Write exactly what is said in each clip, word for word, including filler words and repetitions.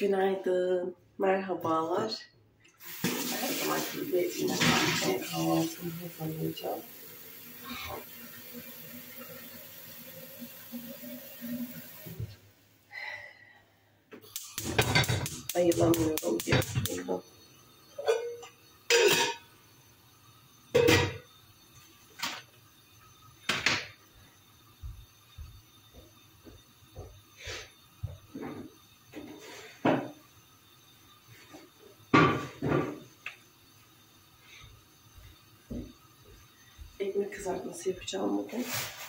Günaydın, merhabalar. Her zaman gibi yine kahvaltımı hazırlayacağım. Ayılamıyorum diyorsun. Ekmek kızartması yapacağım bugün.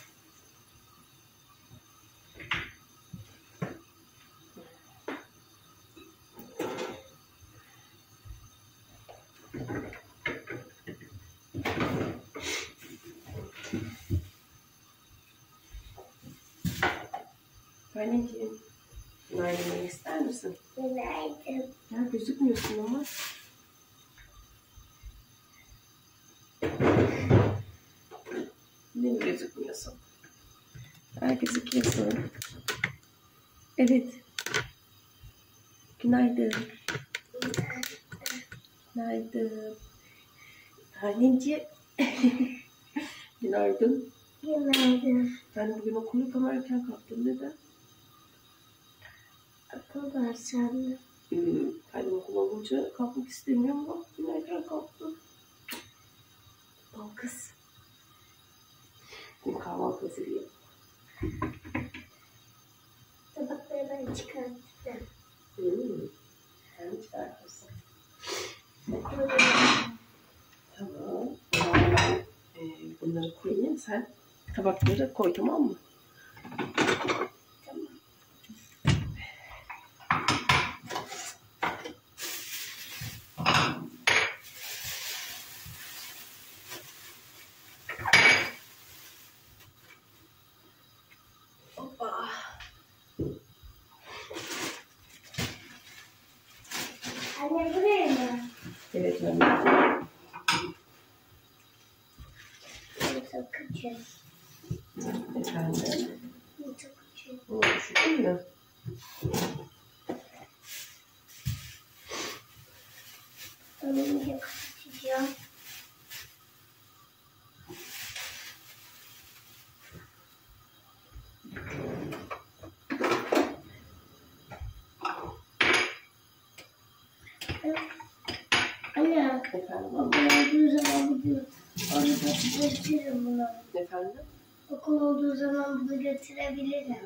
Anneciğim, günaydın demek ister misin? Günaydın. Ya gözükmüyorsun ama. Ne mi gözükmüyorsun? Herkes gözüküyorsun. Evet. Günaydın. Günaydın. Anneciğim. Günaydın. Günaydın. Ben bugün okul yok ama erken kalktım. Neden? Okul var sandım. Hmm, Annem okul olunca kalkmak istemiyorum ama yine erken kalktım. Bal kız. Bir kahvaltı hazırlayayım. Tabakları ben çıkarttım. Hmm. Sen çıkartırsın. Tamam. Ben e, bunları koyayım. Sen tabakları koy, tamam mı? Tamam. Hoppa. Anne buraya mı? Evet anne. Çok küçük. Efendim. Çok küçük. Bu şu değil mi? Onu iyice kapatacağım. Anne, Efendim. okul olduğu zaman bunu onu da götürürüm bunu. Efendim. Okul olduğu zaman bunu götürebilirim.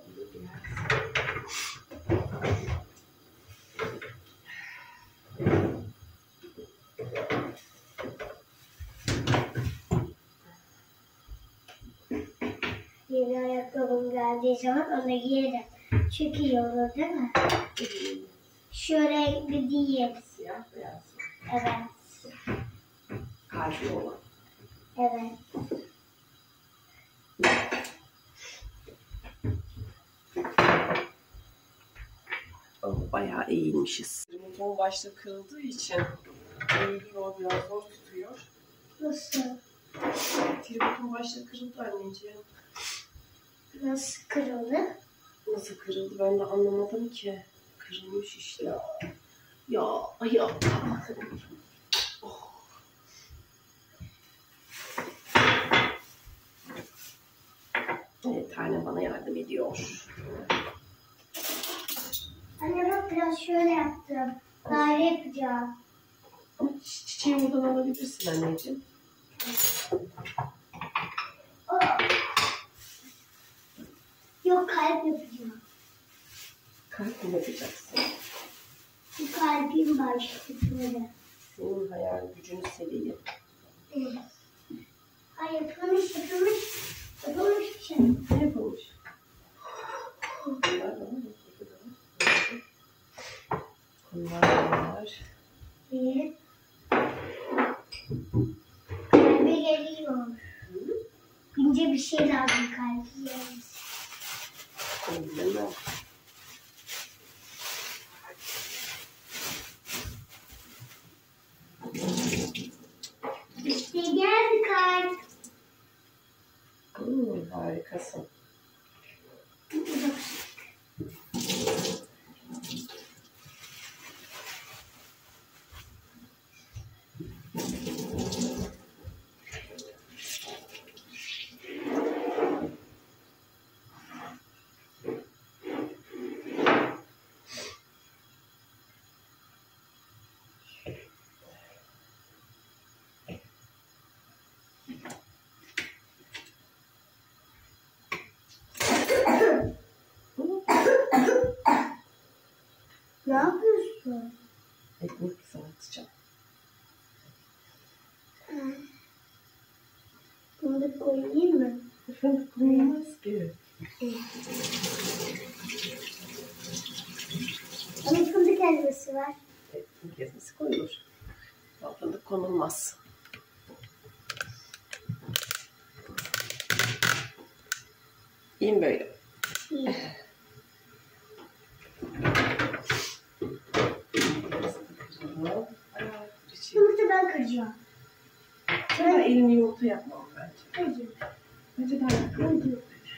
Yeni ayakkabım geldiği zaman onu giyerim. Çok iyi olur değil mi? Şu renkli değil. Siyah beyaz. Evet. Kalbi olan. Evet. Oh, bayağı eğilmişiz. Tripodun başta kırıldığı için Eylül o biraz zor tutuyor. Nasıl? Tripodun başta kırıldı anneciğim. Nasıl kırıldı? Nasıl kırıldı ben de anlamadım ki. Kırılmış işte. Ya ay ya. Oh. Evet, annem bana yardım ediyor. Anne bak biraz şöyle yaptım. Daire yapacağım. Ama çi- çiçeği buradan alabilirsin anneciğim. Oh. Yok, kalp yapacağım. Kalp mi yapacaksın? Bu kalbim var işte böyle. Senin hayal gücünü seveyim. Evet. Ay yapılmış yapılmış. Yapılmış bir şey. Ne yapılmış? Bunlar da var. Bunlar da var. Bir. Kalbe geliyor. İnce bir şey lazım kalbe. Bilemem. İşte geldi kalp. Hmm, harikasın. Ne yapıyorsun? Ekmek kızartacağım. Fındık koyayım mı? Fındık koyulmaz ki. Ama fındık helvası var. Evet, fındık ezmesi koyulur. Ama fındık konulmaz. İyiyim böyle. İyi. Yumurta ben kıracağım. Sonra elini yumurta yapmam bence. Hayır. Bence daha yakın.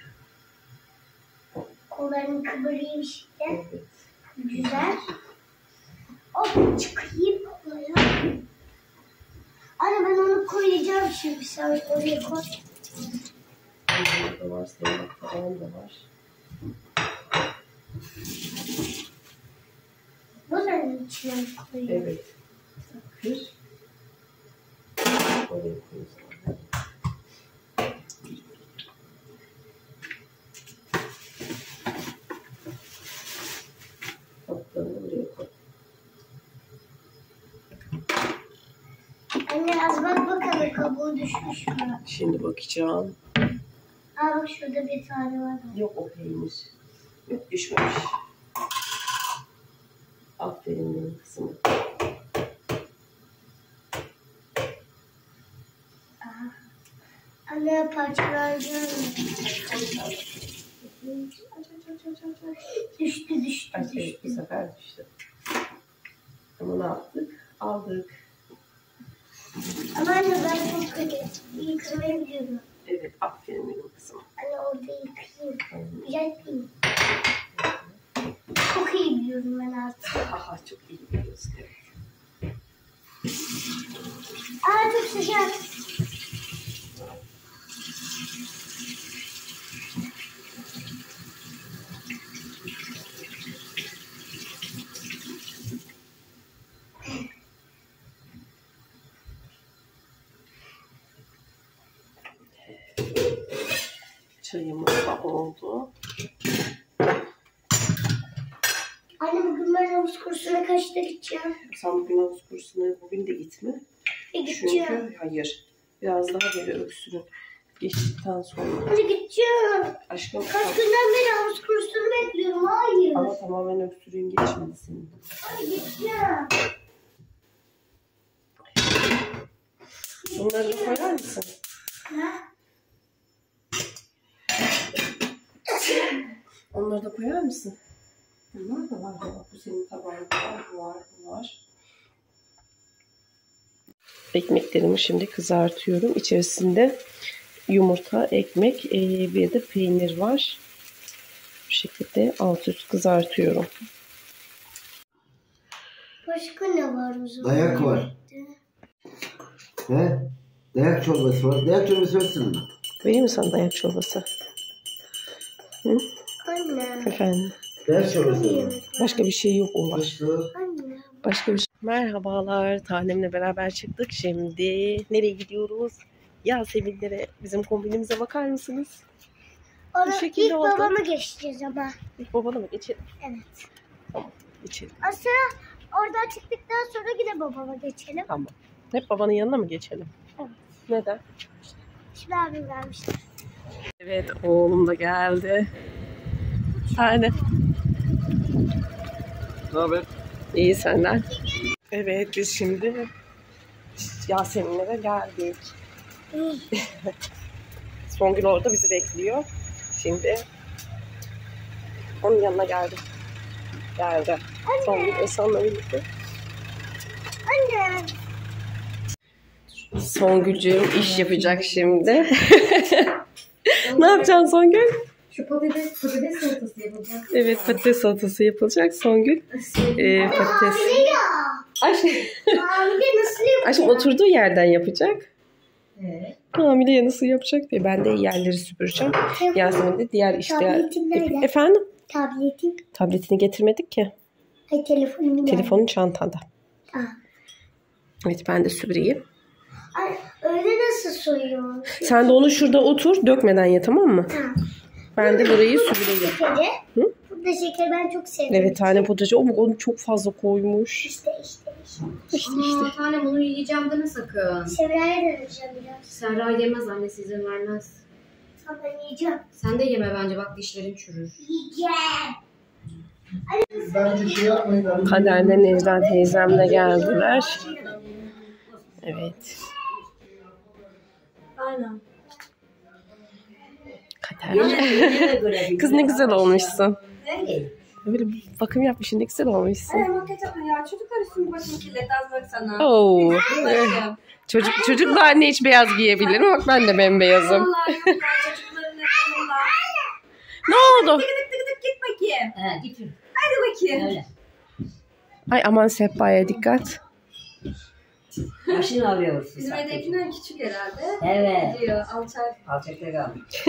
Kollarını kıvırayım işte. Evet. Güzel. Hop çıkayım kolaya. Anne ben onu koyacağım şimdi. Sen oraya koy. Burada da var, senin falan da var. Bunların içine mi koyayım? Evet. Kır. Oraya koyuyorsun. Kaplarını buraya koy. Anne az bak bakalım kabuğu düşmüş mü? Şimdi bakacağım. Aa bak şurada bir tane var. Yok o peynir. Yok düşmemiş. Aferin benim kızım. Anne parçalanacağım. Düştü düştü Evet, bu düştü. sefer düştü. Ama ne yaptık? Aldık. Ama anne ben çok kötü. İyi kırmayı biliyorum. Evet, aferin benim kızım. Anne orada yıkayayım. Aynen. Güzel değil. Çok iyi biliyorum ben artık. Aha, çok iyi biliyorsun. Evet. Aa çok sıcak. Çayımız da oldu. Anne bugün ben havuz kursuna kaçta gideceğim? Sen bugün havuz kursuna bugün de gitme. E gideceğim. Çünkü hayır. Biraz daha böyle öksürük geçtikten sonra. Hadi gideceğim. Aşkım Kaç günden beri havuz kursunu bekliyorum. Hayır. ama tamamen öksürüğün geçmedi senin. Hadi gideceğim. Bunları da koyar mısın? Ne? Onları da koyar mısın? Bunlar da var. Bak, bu senin tabağında var. Bu var. Bu var. Ekmeklerimi şimdi kızartıyorum. İçerisinde yumurta, ekmek, bir de peynir var. Bu şekilde alt üst kızartıyorum. Başka ne var o zaman? Dayak var. He? Dayak çorbası var. Dayak çorbası versin mi? Vereyim mi sana dayak çorbası? Hı? Anne. Efendim? Dayak çorbası var. Başka bir şey yok o var. Başka? Anne. Başka bir şey. Merhabalar. Tanemle beraber çıktık. Şimdi nereye gidiyoruz? Yaseminlere, bizim kombinimize bakar mısınız? Ona Bu şekilde ilk oldu. babamı geçeceğiz ama. İlk babana mı geçelim? Evet. Tamam. Geçelim. Aslında oradan çıktıktan sonra yine babama geçelim. Tamam. Hep babanın yanına mı geçelim? Evet. Neden? Şimdi abim gelmişti. Evet, oğlum da geldi. Tane. Ne haber? İyi senden. Evet, biz şimdi Yaseminlere geldik. Songül orada bizi bekliyor. Şimdi onun yanına geldik. Geldi. Songül Esan'la birlikte. Anne. Songülcüğüm iş yapacak şimdi. Ne yapacaksın Songül? Şu patates, patates salatası yapılacak. Evet, patates salatası yapılacak Songül. Ee, patates. Hamile ya. Aşkım, Hamile nasıl yapıyor? aşkım oturduğu yerden yapacak. Evet. Hamile nasıl yapacak diye. Ben de yerleri süpüreceğim. Yasemin de diğer işte. Tabletin nerede? Efendim? Tabletin. Tabletini getirmedik ki. Ay telefonum nerede? Telefonun çantanda. Ha. Evet, ben de süpüreyim. Ay, öyle nasıl soyuyor? Sen de onu şurada otur. Dökmeden ye, tamam mı? Ha. Ben de burayı süpüreyim. Sepede. Hı? Burada pudra şekeri ben çok seviyorum. Evet tane pudracı. O onu çok fazla koymuş. İşte işte işte. İşte işte. Aa, tanem onu yiyeceğim deme sakın. Sevra'ya da vereceğim biraz. Serra yemez, annesi izin vermez. Tamam ben yiyeceğim. Sen de yeme bence, bak dişlerin çürür. Yiyeceğim. Bence şey yapmayın. Kader'le Necden teyzem de geldiler. Evet. Aynen. Kader. Kız ne güzel olmuşsun. Böyle bakım yapmışsın, ne güzel olmuşsun. Ay makyaj yapma ya. Çocuklar üstünü başını kirletmez baksana. Oo. Babacığım. Çocuk çocuk da anne hiç beyaz giyebilir mi? Bak ben de bembeyazım. Vallahi yok ya çocukların yanında. Ne oldu? Tık tık tık tık git bakayım. He git. Hadi bakayım. Öyle. Ay aman Sehpa'ya dikkat. Başın ağrıyor. Bizim evdekinden küçük herhalde. Evet. Diyor alçak. Alçakta kalmış.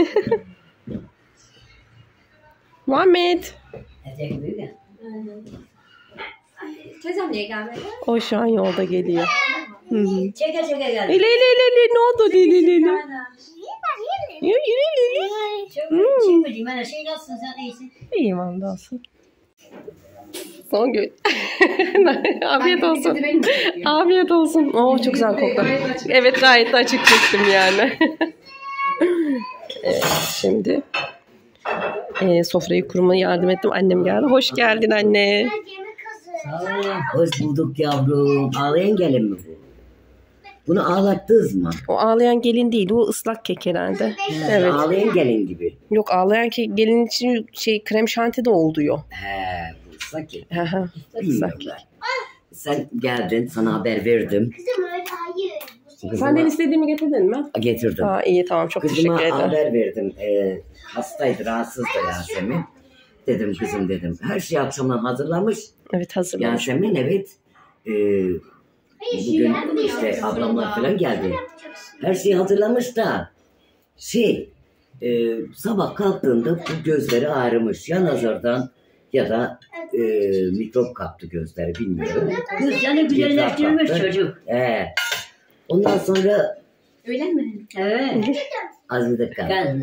Muhammed. Etek büyük ya. Aynen. Ay, teyzem niye gelmedi? O şu an yolda geliyor. Hı hı. Çeke çeke geldi. Lili lili ne oldu Lili Lili? Aynen. Yürü yürü Lili. Çok çıkmayayım. Ben şey nasılsın sen iyisin? İyiyim hamdolsun. Son gün. Afiyet olsun. Afiyet olsun. Oo çok güzel koktu. Evet gayet de açık çektim yani. Evet şimdi e, sofrayı kurmaya yardım ettim. Annem geldi. Hoş geldin anne. Yemek hazır. Sağ ol. Hoş bulduk yavrum. Ağlayan gelin mi bu? Bunu ağlattınız mı? O ağlayan gelin değil. O ıslak kek herhalde. Evet. Ağlayan gelin gibi. Yok ağlayan kek gelin için şey krem şanti de oluyor. He bu ıslak kek. Hı hı. Bilmiyorlar. Sen geldin, sana haber verdim. Kızım öyle hayır. Bu senin. Senden istediğimi getirdin mi? Getirdim. Ha iyi tamam çok Kızıma teşekkür ederim. haber verdim. Ee, hastaydı, rahatsızdı Yasemin. Dedim kızım dedim. Her şeyi akşamdan hazırlamış. Evet hazırlamış. Yasemin evet. Ee, bugün işte ablamlar falan geldi. Her şeyi hazırlamış da şey e, sabah kalktığında bu gözleri ağrımış. Ya nazardan ya da e, mikrop kaptı gözleri bilmiyorum. Kız yani güzelleştirmiş Mikrop kaptı. çocuk. He. Ondan sonra Öyle mi? Evet. az bir dakika. Ben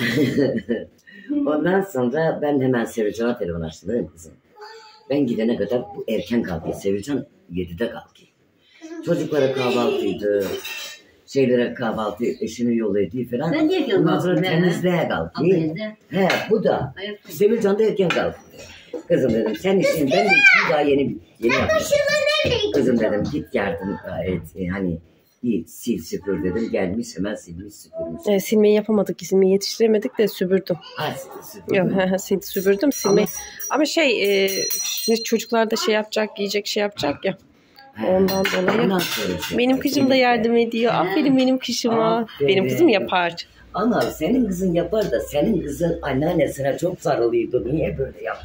Ondan sonra ben hemen Sevilcan'a telefon açtım dedim kızım. Ben gidene kadar bu erken kalkıyor. Sevilcan yedide kalkıyor. Çocuklara kahvaltıydı. Şeylere kahvaltı, eşini yol ediyor falan. Ben de erken Ondan sonra kalktım, temizliğe kalkıyor. Ablaydı. He bu da. Sevilcan da erken kalkıyor. Kızım dedim sen işin ben de işimi daha yeni yeni yaptım. Kızım dedim git yardım et. E, hani bir sil süpür dedim. Gelmiş hemen silmiş süpürmüş. E, silmeyi yapamadık. Silmeyi yetiştiremedik de süpürdüm. Ha, süpür. Yok hı hı, sil, süpürdüm silmeyi. Ama- Ama, şey e, şimdi çocuklar da şey yapacak yiyecek şey yapacak ya. He. Ondan dolayı. Ondan sonra şey Benim yapıyor. kızım da yardım ediyor. Aferin benim kızıma. Aferin. Benim kızım yapar. Ama senin kızın yapar da senin kızın anneannesine çok sarılıyordu. Niye böyle yaptı?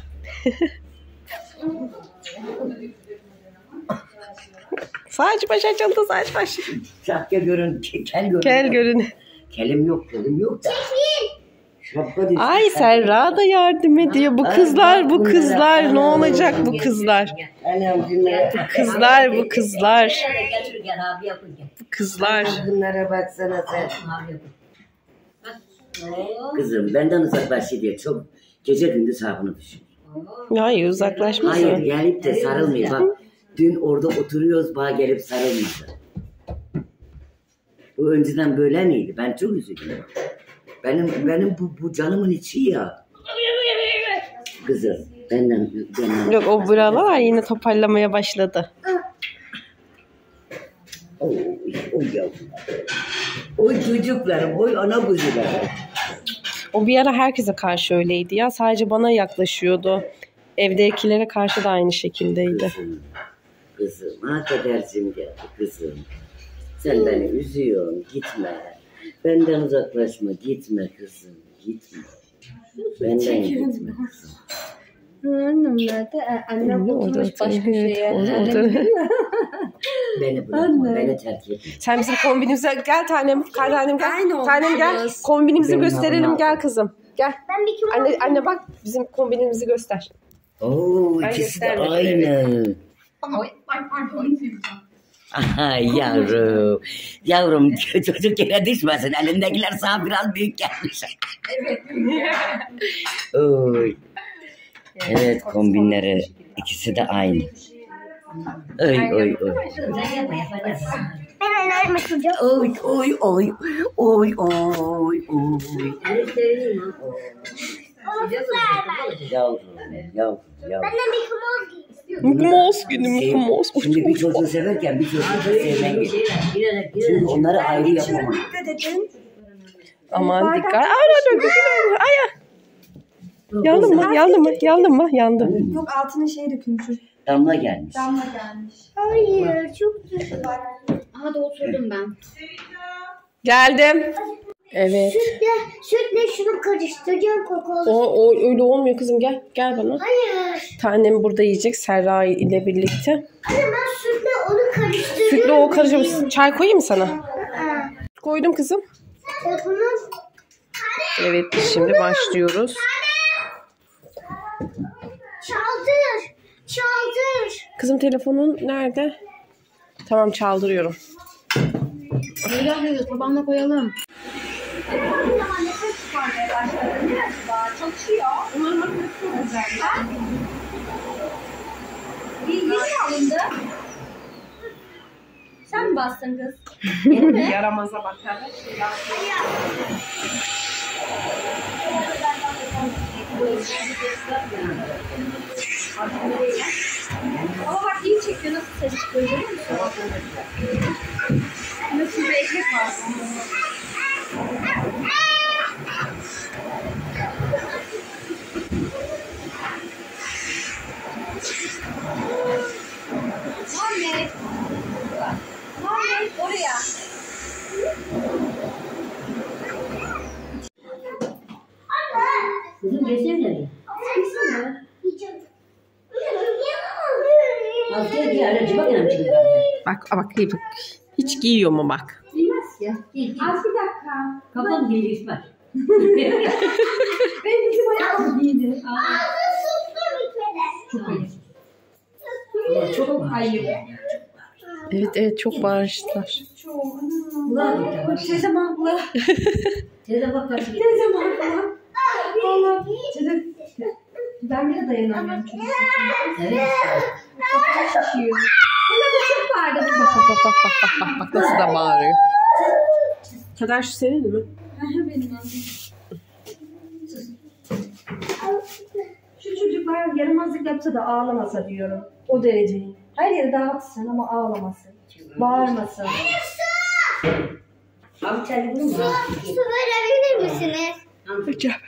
Saç baş açıldı saç baş. Şapka görün, ke- kel görün. Gel görün. Kelim yok, kelim yok da. Şapka düştü. Ay Serra da yardım ediyor. Bu kızlar bu kızlar ne olacak bu kızlar? Anam bunlara, Kızlar bu kızlar. Getir gel abi yapın gel. Bu kızlar. bunlara baksana sen. Abi yapın. Kızım benden uzaklaş diye çok gece gündüz hapını düşün. Hayır uzaklaşmasın. Hayır gelip de sarılmıyor. Bak dün orada oturuyoruz bana gelip sarılmıştı. Bu önceden böyle miydi? Ben çok üzüldüm. Benim benim bu, bu canımın içi ya. Kızım benden benden. Yok o buralar yine toparlamaya başladı. Oy, oy yavrular. Oy çocuklarım, oy ana kuzularım. O bir ara herkese karşı öyleydi ya. Sadece bana yaklaşıyordu. Evdekilere karşı da aynı şekildeydi. Kızım, kızım, ha kadercim geldi kızım. Sen beni üzüyorsun, gitme. Benden uzaklaşma, gitme kızım, gitme. Benden gitme kızım. Annem nerede? Annem oturmuş başka şeye. Beni bırakma, beni terk etme. Sen bizim kombinimize gel tanem. Gel tanem gel. Aynı Tanem gel. olmuşsunuz. Kombinimizi Benim gösterelim ablam gel aldı. kızım. Gel. Ben bir kilo Anne anne bak bizim kombinimizi göster. Oo, Ben ikisi de göstermedim, aynı. Aha yavrum. Yavrum çocuk yere düşmesin. Elindekiler sana biraz büyük gelmiş. Evet. Oy. Evet, kombinleri ikisi de aynı. Oy oy oy. Ben alarm açacağım. Oy oy oy oy oy oy. Yavrum, yavrum, yavrum. Ben de Mickey Mouse giyeyim. Mickey Mouse günü Mickey Mouse. Uç, Şimdi bir uç. çocuğu severken bir çocuğu da sevmen gerekiyor. Çünkü onları ayrı yapamam. Aman dikkat. Aa, dur, dur, dur. Ay, yandım mı? Yandım mı? Yandım mı? Yandım. Yok altına şey dökülmüş. Damla gelmiş. Damla gelmiş. Hayır, çok güzel. Aha da oturdum ben. Geldim. Evet. Sütle, sütle şunu karıştıracağım kokolu. O, o öyle olmuyor kızım. Gel. Gel bana. Hayır. Tanem burada yiyecek Serra ile birlikte. Anne ben sütle onu karıştırıyorum. Sütle o karışıyor. Çay koyayım mı sana? Aa, Koydum kızım. telefonum. Evet şimdi başlıyoruz. Çaldır. Çaldır. Kızım telefonun nerede? Tamam çaldırıyorum. Öyle alıyoruz. Babamla koyalım. Sen mi bastın kız? Yaramaza bakar. Ama bak iyi çekiyor. Nasıl ses çıkıyor görüyor musun? Nasıl bir ekmek var? Muhammed. Muhammed oraya. Kızım gelsene. Yiyeceğim. Hastaya diye aracı bak yanım çıkıyor. Bak bak bak. Hiç giyiyor mu bak. Giymez ki. Gel, gel. Az bir dakika. Kafam geliyor İsmail. Benim bizim ayakkabı giydi. Ağzı sustum bitmeden. Çok ayıp. Çok ayıp. Evet evet çok bağırıştılar. Çok. Ulan bak. Ne zaman bu? Teyze bak karşı. Ne zaman bu? Allah. Çocuk. Ben bile dayanamıyorum çünkü. Evet. Kafam şişiyor. Bana bu çok bağırdı. Bak bak bak bak bak bak bak nasıl da bağırıyor. Kader şu senin mi? Benim adım. Şu çocuklar yaramazlık yapsa da ağlamasa diyorum. O derece. Her yeri dağıtsın ama ağlamasın. Bağırmasın. Abi sen bunu mu? Su verebilir misiniz? Hocam.